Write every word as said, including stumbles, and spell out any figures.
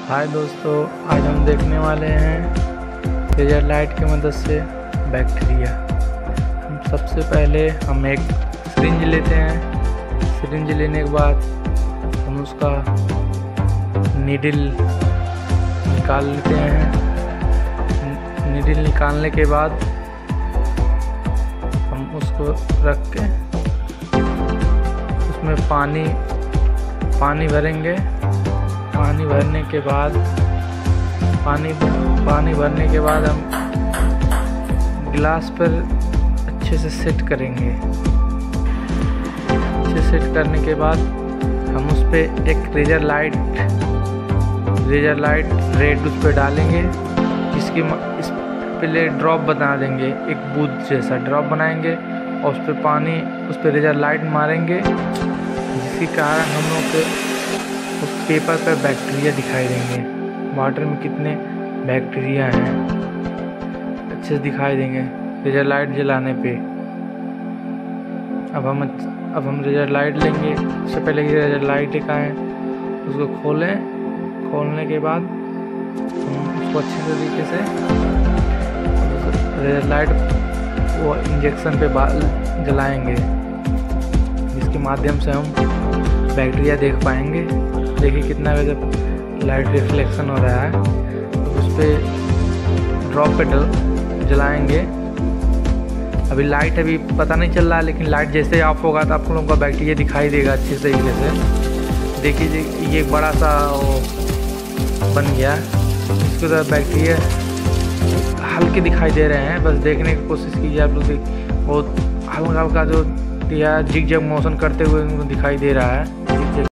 हाय दोस्तों, आज हम देखने वाले हैं लेज़र लाइट की मदद से बैक्टीरिया। हम सबसे पहले हम एक सिरिंज लेते हैं। सिरिंज लेने के बाद हम उसका नीडल निकाल लेते हैं। नीडल निकालने के बाद हम उसको रख के उसमें पानी पानी भरेंगे। पानी भरने के बाद पानी पानी भरने के बाद हम गिलास पर अच्छे से सेट करेंगे। अच्छे सेट करने के बाद हम उस पर एक laser light laser light red उस पर डालेंगे। इसकी इस पहले ड्रॉप बना देंगे, एक बूंद जैसा ड्रॉप बनाएंगे और उस पर पानी उस पर लेज़र लाइट मारेंगे, जिसके कारण हम लोग के उस पेपर पर बैक्टीरिया दिखाई देंगे। वाटर में कितने बैक्टीरिया हैं अच्छे से दिखाई देंगे लेज़र लाइट जलाने पे। अब हम अब हम लेज़र लाइट लेंगे। उससे पहले लेज़र लाइट का है उसको खोलें। खोलने के बाद हम उसको अच्छे तरीके से लेज़र लाइट वो इंजेक्शन पे जलाएंगे, जिसके माध्यम से हम बैक्टीरिया देख पाएंगे। देखिए कितना जब लाइट रिफ्लेक्शन हो रहा है, तो उस पर ड्रॉप पे जलाएंगे। अभी लाइट अभी पता नहीं चल रहा है, लेकिन लाइट जैसे ऑफ होगा तो आप लोगों का बैक्टीरिया दिखाई देगा अच्छे तरीके से। देखिए ये एक बड़ा सा वो बन गया। इसके बाद बैक्टीरिया हल्के दिखाई दे रहे हैं, बस देखने की कोशिश कीजिए आप लोग। बहुत हल्का हल्का जो दिया जिग जग मोशन करते हुए दिखाई दे रहा है।